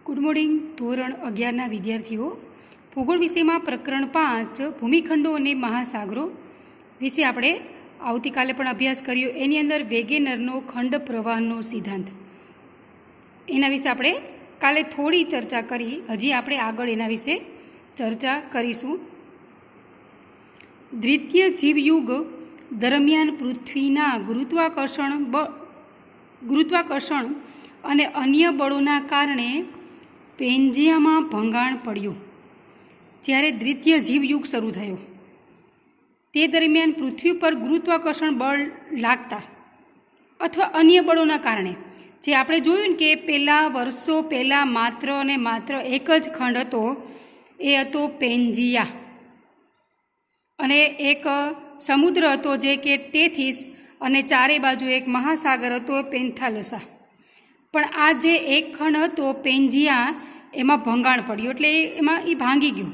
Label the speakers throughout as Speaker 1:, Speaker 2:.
Speaker 1: Good morning. ધોરણ 11ના વિદ્યાર્થીઓ, ભૂગોળ વિષયમાં પ્રકરણ 5 ભૂમિખંડો અને મહાસાગરો વિશે આપણે આવતીકાલે પણ અભ્યાસ કર્યો. એની અંદર વેગેનરનો ખંડ પ્રવાહનો સિદ્ધાંત, એના વિશે આપણે કાલે થોડી ચર્ચા કરી. હજી આપણે આગળ એના વિશે ચર્ચા કરીશું. દ્વિતીય જીવયુગ દરમિયાન પૃથ્વીના ગુરુત્વાકર્ષણ અને અન્ય બળોના કારણે પેન્જિયામાં ભંગાણ પડ્યું. જ્યારે દ્વિતીય જીવયુગ શરૂ થયો તે દરમિયાન પૃથ્વી પર ગુરુત્વાકર્ષણ બળ લાગતા અથવા અન્ય બળોના કારણે, જે આપણે જોયું ને કે વર્ષો પહેલાં માત્ર અને માત્ર એક જ ખંડ હતો, એ હતો પેન્જિયા, અને એક સમુદ્ર હતો જે કે ટેથિસ, અને ચારે બાજુ એક મહાસાગર હતો પેન્થાલસા. પણ આ જે એક ખંડ હતો પેન્જિયા, એમાં ભંગાણ પડ્યું, એટલે એમાં એ ભાંગી ગયું.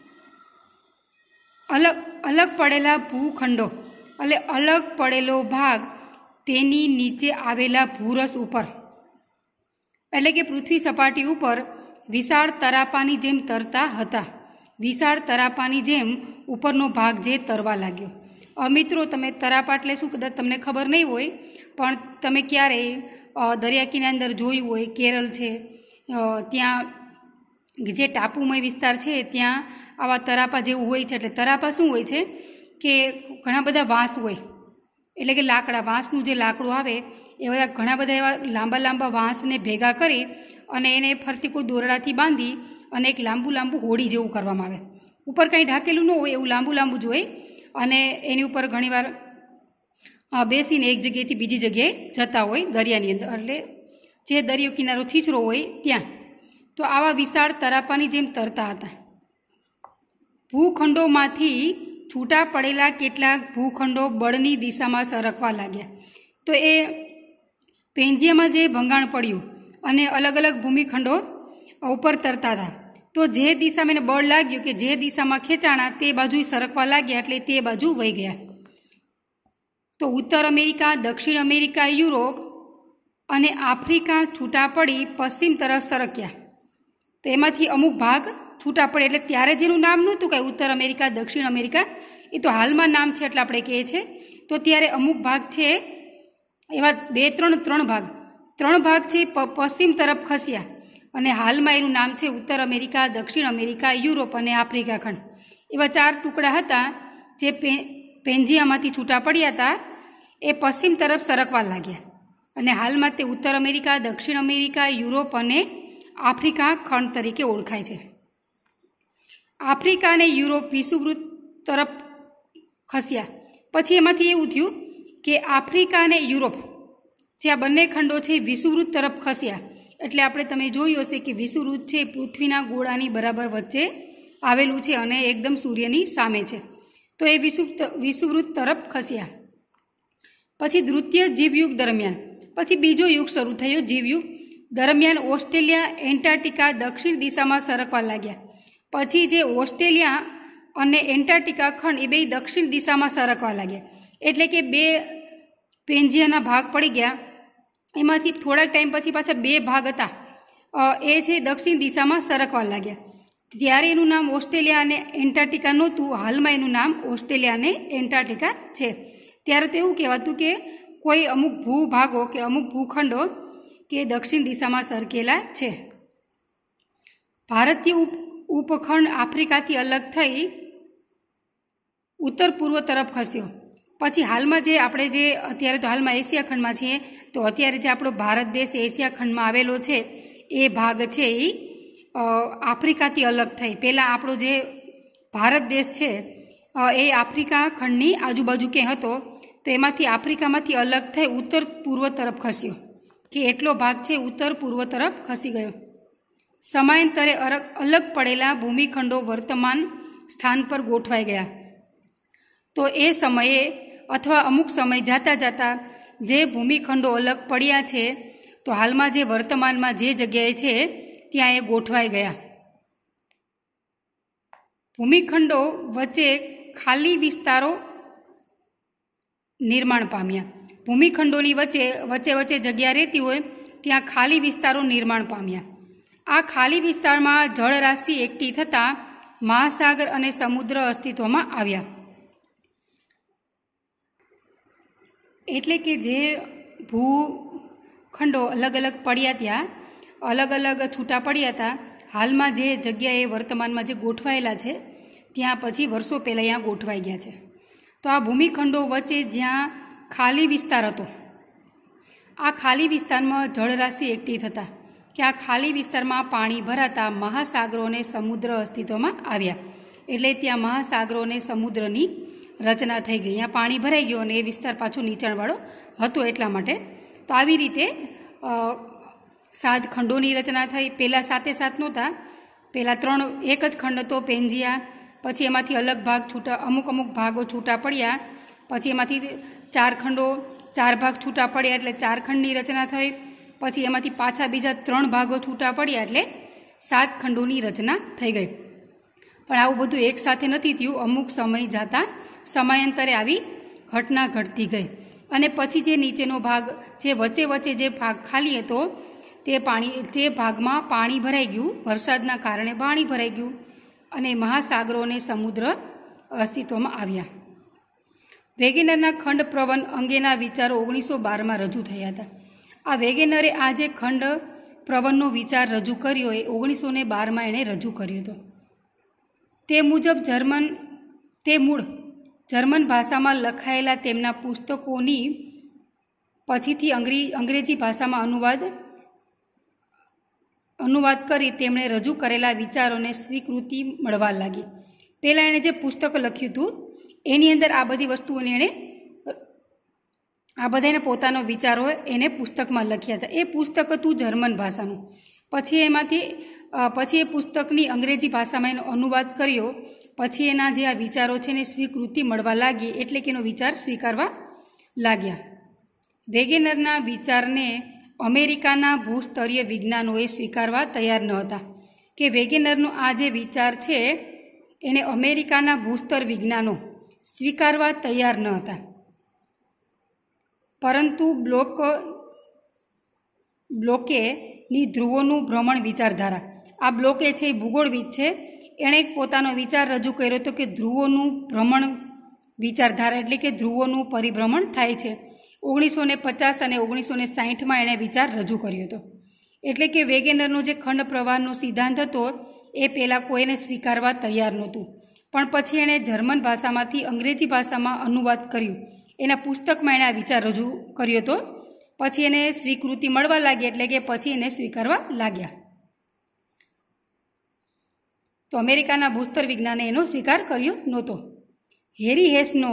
Speaker 1: અલગ પડેલા ભૂખંડો, એટલે અલગ પડેલો ભાગ તેની નીચે આવેલા ભૂરસ ઉપર, એટલે કે પૃથ્વી સપાટી ઉપર વિશાળ તરાપાની જેમ તરતા હતા. વિશાળ તરાપાની જેમ ઉપરનો ભાગ જે તરવા લાગ્યો. મિત્રો, તમે તરાપા એટલે શું કદાચ તમને ખબર નહીં હોય, પણ તમે ક્યારેય દરિયા કિનારા અંદર જોયું હોય, કેરળ છે, ત્યાં જે ટાપુમય વિસ્તાર છે ત્યાં આવા તરાપા જેવું હોય છે. એટલે તરાપા શું હોય છે કે ઘણા બધા વાંસ હોય, એટલે કે વાંસનું જે લાકડું આવે એ બધા ઘણા બધા એવા લાંબા લાંબા વાંસને ભેગા કરી અને એને ફરતી કોઈ દોરડાથી બાંધી અને એક લાંબુ હોડી જેવું કરવામાં આવે. ઉપર કંઈ ઢાંકેલું ન હોય એવું લાંબુ જ હોય, અને એની ઉપર ઘણીવાર બેસીને એક જગ્યાએથી બીજી જગ્યાએ જતા હોય દરિયાની અંદર, એટલે જે દરિયો કિનારો છીછરો હોય ત્યાં. તો આવા વિશાળ તરાપાની જેમ તરતા હતા. ભૂખંડોમાંથી છૂટા પડેલા કેટલાક ભૂખંડો બળની દિશામાં સરકવા લાગ્યા. તો એ પેન્જિયામાં જે ભંગાણ પડ્યું અને અલગ અલગ ભૂમિખંડો ઉપર તરતા હતા, તો જે દિશામાં એને બળ લાગ્યું કે જે દિશામાં ખેંચાણા તે બાજુ સરકવા લાગ્યા, એટલે તે બાજુ વહી ગયા. તો ઉત્તર અમેરિકા, દક્ષિણ અમેરિકા, યુરોપ અને આફ્રિકા છૂટા પડી પશ્ચિમ તરફ સરક્યા. તો એમાંથી અમુક ભાગ છૂટા પડે, એટલે ત્યારે જેનું નામ નહોતું કાંઈ ઉત્તર અમેરિકા, દક્ષિણ અમેરિકા, એ તો હાલમાં નામ છે એટલે આપણે કહીએ છીએ. તો ત્યારે અમુક ભાગ છે એવા ત્રણ ભાગ છે પશ્ચિમ તરફ ખસ્યા, અને હાલમાં એનું નામ છે ઉત્તર અમેરિકા, દક્ષિણ અમેરિકા, યુરોપ અને આફ્રિકા ખંડ. એવા 4 ટુકડા હતા જે પેન્જિયામાંથી છૂટા પડ્યા હતા, એ પશ્ચિમ તરફ સરકવા લાગ્યા, અને હાલમાં તે ઉત્તર અમેરિકા, દક્ષિણ અમેરિકા, યુરોપ અને આફ્રિકા ખંડ તરીકે ઓળખાય છે. આફ્રિકા અને યુરોપ વિષુવવૃત્ત તરફ ખસ્યા. પછી એમાંથી એવું થયું કે આફ્રિકા અને યુરોપ, જે આ બંને ખંડો છે, વિષુવવૃત્ત તરફ ખસ્યા. એટલે તમે જોયું હશે કે વિષુવવૃત્ત છે પૃથ્વીના ગોળાની બરાબર વચ્ચે આવેલું છે અને એકદમ સૂર્યની સામે છે. તો એ વિષુવવૃત્ત તરફ ખસ્યા. પછી દ્વિતીય જીવયુગ દરમિયાન પછી બીજો યુગ શરૂ થયો. જીવયુગ દરમિયાન ઓસ્ટ્રેલિયા, એન્ટાર્કટિકા દક્ષિણ દિશામાં સરકવા લાગ્યા. પછી જે ઓસ્ટ્રેલિયા અને એન્ટાર્કટિકા ખંડ એ બે દક્ષિણ દિશામાં સરકવા લાગ્યા. એટલે કે 2 પેન્જિયાના ભાગ પડી ગયા. એમાંથી થોડાક ટાઈમ પછી પાછા 2 ભાગ હતા, એ છે દક્ષિણ દિશામાં સરકવા લાગ્યા. ત્યારે એનું નામ ઓસ્ટ્રેલિયા અને એન્ટાર્કટિકા નહોતું, હાલમાં એનું નામ ઓસ્ટ્રેલિયા અને એન્ટાર્કટિકા છે. ત્યારે તો એવું કહેવાતું કે કોઈ અમુક ભૂભાગો કે અમુક ભૂખંડો કે દક્ષિણ દિશામાં સરકેલા છે. ભારતીય ઉપખંડ આફ્રિકાથી અલગ થઈ ઉત્તર પૂર્વ તરફ ખસ્યો. પછી હાલમાં અત્યારે તો હાલમાં એશિયા ખંડમાં છીએ, તો અત્યારે જે આપણો ભારત દેશ એશિયા ખંડમાં આવેલો છે, એ ભાગ છે એ આફ્રિકાથી અલગ થઈ. પહેલાં આપણો જે ભારત દેશ છે એ આફ્રિકા ખંડની આજુબાજુ ક્યાંય હતો, તો એમાંથી આફ્રિકામાંથી અલગ થઈ ઉત્તર પૂર્વ તરફ ખસ્યો, કે એટલો ભાગ છે ઉત્તર પૂર્વ તરફ ખસી ગયો. સમયાંતરે અલગ પડેલા ભૂમિખંડો વર્તમાન સ્થાન પર ગોઠવાઈ ગયા. તો એ સમયે અથવા અમુક સમય જતા જે ભૂમિખંડો અલગ પડ્યા છે, તો હાલમાં જે વર્તમાનમાં જે જગ્યાએ છે ત્યાં એ ગોઠવાઈ ગયા. ભૂમિખંડો વચ્ચે ખાલી વિસ્તારો નિર્માણ પામ્યા. ભૂમિખંડોની વચ્ચે જગ્યા રહેતી હોય ત્યાં ખાલી વિસ્તારો નિર્માણ પામ્યા. આ ખાલી વિસ્તારમાં જળરાશિ એકઠી થતાં મહાસાગર અને સમુદ્ર અસ્તિત્વમાં આવ્યા. એટલે કે જે ભૂખંડો અલગ અલગ પડ્યા, ત્યાં અલગ અલગ છૂટા પડ્યા હતા, હાલમાં જે જગ્યાએ વર્તમાનમાં જે ગોઠવાયેલા છે ત્યાં પછી વર્ષો પહેલાં અહીંયા ગોઠવાઈ ગયા છે. તો આ ભૂમિખંડો વચ્ચે જ્યાં ખાલી વિસ્તાર હતો, આ ખાલી વિસ્તારમાં જળરાશિ એકઠી થતાં કે આ ખાલી વિસ્તારમાં પાણી ભરાતા મહાસાગરો અને સમુદ્ર અસ્તિત્વમાં આવ્યા. એટલે ત્યાં મહાસાગરો અને સમુદ્રની રચના થઈ ગઈ. અહીંયા પાણી ભરાઈ ગયું અને એ વિસ્તાર પાછો નીચાણવાળો હતો એટલા માટે. તો આવી રીતે 7 ખંડોની રચના થઈ. પહેલાં 7 નહોતા, પહેલાં 3 એક જ ખંડ હતો પેન્જિયા. પછી એમાંથી અલગ ભાગ છૂટા, અમુક ભાગો છૂટા પડ્યા. પછી એમાંથી 4 ખંડો, 4 ભાગ છૂટા પડ્યા એટલે 4 ખંડની રચના થઈ. પછી એમાંથી પાછા બીજા 3 ભાગો છૂટા પડ્યા એટલે 7 ખંડોની રચના થઈ ગઈ. પણ આવું બધું એકસાથે નથી થયું. અમુક સમય જતાં સમયાંતરે આવી ઘટના ઘટતી ગઈ. અને પછી જે નીચેનો ભાગ, જે વચ્ચે જે ભાગ ખાલી હતો તે ભાગમાં પાણી ભરાઈ ગયું. વરસાદના કારણે પાણી ભરાઈ ગયું અને મહાસાગરો અને સમુદ્ર અસ્તિત્વમાં આવ્યા. વેગેનરના ખંડ પ્રવન અંગેના વિચારો 1912માં રજૂ થયા હતા. આ વેગેનરે આ જે ખંડ પ્રવનનો વિચાર રજૂ કર્યો એ 1912માં એણે રજૂ કર્યો હતો. તે મૂળ જર્મન ભાષામાં લખાયેલા તેમના પુસ્તકોની પછીથી અંગ્રેજી ભાષામાં અનુવાદ કરી તેમણે રજૂ કરેલા વિચારોને સ્વીકૃતિ મળવા લાગી. પહેલાં એણે જે પુસ્તક લખ્યું હતું એની અંદર આ બધી વસ્તુઓને એણે આ બધાને પોતાનો વિચારો એને પુસ્તકમાં લખ્યા હતા. એ પુસ્તક હતું જર્મન ભાષાનું. પછી એ પુસ્તકની અંગ્રેજી ભાષામાં એનો અનુવાદ કર્યો. પછી એના જે આ વિચારો છે એને સ્વીકૃતિ મળવા લાગી, એટલે કે એનો વિચાર સ્વીકારવા લાગ્યા. વેગેનરના વિચારને અમેરિકાના ભૂસ્તરીય વિજ્ઞાનોએ સ્વીકારવા તૈયાર ન હતા. કે વેગેનરનો આ જે વિચાર છે એને અમેરિકાના ભૂસ્તર વિજ્ઞાનો સ્વીકારવા તૈયાર ન હતા. પરંતુ બ્લોકેની ધ્રુવોનું ભ્રમણ વિચારધારા, આ બ્લોકે છે એ ભૂગોળવિદ છે, એણે પોતાનો વિચાર રજૂ કર્યો હતો કે ધ્રુવોનું ભ્રમણ વિચારધારા એટલે કે ધ્રુવોનું પરિભ્રમણ થાય છે. 1950 અને 1960માં એણે વિચાર રજૂ કર્યો હતો. એટલે કે વેગેનરનો જે ખંડ પ્રવાહનો સિદ્ધાંત હતો એ પહેલાં કોઈને સ્વીકારવા તૈયાર નહોતું. પણ પછી એણે જર્મન ભાષામાંથી અંગ્રેજી ભાષામાં અનુવાદ કર્યું. એના પુસ્તકમાં એણે આ વિચાર રજૂ કર્યો હતો. પછી એને સ્વીકૃતિ મળવા લાગી, એટલે કે પછી એને સ્વીકારવા લાગ્યા. તો અમેરિકાના ભૂસ્તર વિજ્ઞાને એનો સ્વીકાર કર્યો નહોતો. હેરી હેસનો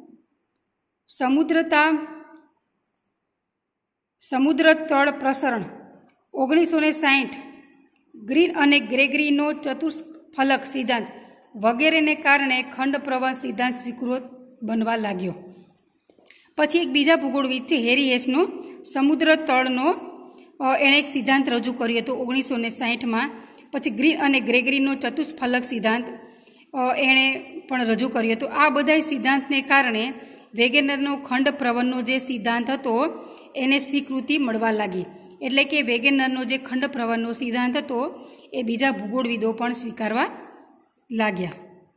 Speaker 1: સમુદ્ર તળ પ્રસરણ 1960, ગ્રીન અને ગ્રેગરીનો ચતુષ્ફલક સિદ્ધાંત વગેરેને કારણે ખંડ પ્રવાહ સિદ્ધાંત સ્વીકૃત બનવા લાગ્યો. પછી એક બીજા ભૂગોળવિદ છે હેરી હેસનો સમુદ્ર તળનો એણે એક સિદ્ધાંત રજૂ કર્યો હતો 1960માં. પછી ગ્રીન અને ગ્રેગરીનો ચતુષ્ફલક સિદ્ધાંત એણે પણ રજૂ કર્યો હતો. આ બધા સિદ્ધાંતને કારણે વેગેનરનો ખંડ પ્રવનનો જે સિદ્ધાંત હતો એને સ્વીકૃતિ મળવા લાગી. એટલે કે વેગેનરનો જે ખંડ પ્રવનનો સિદ્ધાંત હતો એ બીજા ભૂગોળવિદો પણ સ્વીકારવા લાગ્યા.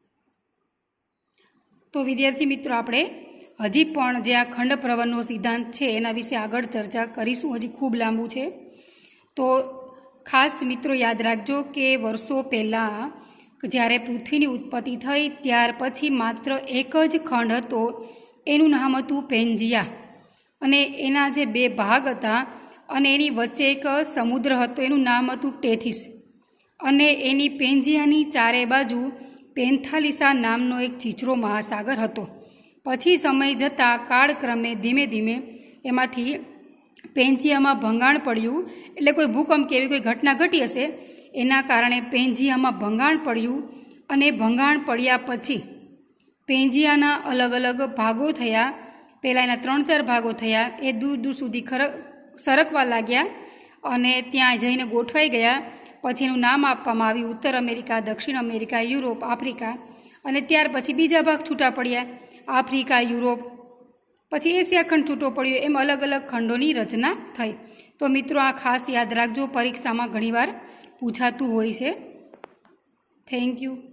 Speaker 1: તો વિદ્યાર્થી મિત્રો, આપણે હજી પણ જે આ ખંડ પ્રવનનો સિદ્ધાંત છે એના વિશે આગળ ચર્ચા કરીશું. હજી ખૂબ લાંબુ છે. તો ખાસ મિત્રો યાદ રાખજો કે વર્ષો પહેલાં જ્યારે પૃથ્વીની ઉત્પત્તિ થઈ ત્યાર પછી માત્ર એક જ ખંડ હતો, એનું નામ હતું પેન્જિયા. અને એના જે 2 ભાગ હતા અને એની વચ્ચે એક સમુદ્ર હતો, એનું નામ હતું ટેથિસ. અને એની પેન્જિયાની ચારે બાજુ પેન્થાલિસા નામનો એક છીછરો મહાસાગર હતો. પછી સમય જતાં કાળક્રમે ધીમે ધીમે એમાંથી પેન્જિયામાં ભંગાણ પડ્યું. એટલે કોઈ ભૂકંપ કે એવી કોઈ ઘટના ઘટી હશે, એના કારણે પેન્જિયામાં ભંગાણ પડ્યું. અને ભંગાણ પડ્યા પછી પેન્જિયાના અલગ અલગ ભાગો થયા. પહેલાં એના 3-4 ભાગો થયા. એ દૂર દૂર સુધી સરકવા લાગ્યા અને ત્યાં જઈને ગોઠવાઈ ગયા. પછી એનું નામ આપવામાં આવ્યું ઉત્તર અમેરિકા, દક્ષિણ અમેરિકા, યુરોપ, આફ્રિકા. અને ત્યાર પછી બીજા ભાગ છૂટા પડ્યા, આફ્રિકા, યુરોપ. પછી એશિયા ખંડ છૂટો પડ્યો. એમ અલગ અલગ ખંડોની રચના થઈ. તો મિત્રો આ ખાસ યાદ રાખજો, પરીક્ષામાં ઘણીવાર પૂછાતું હોય છે. Thank you.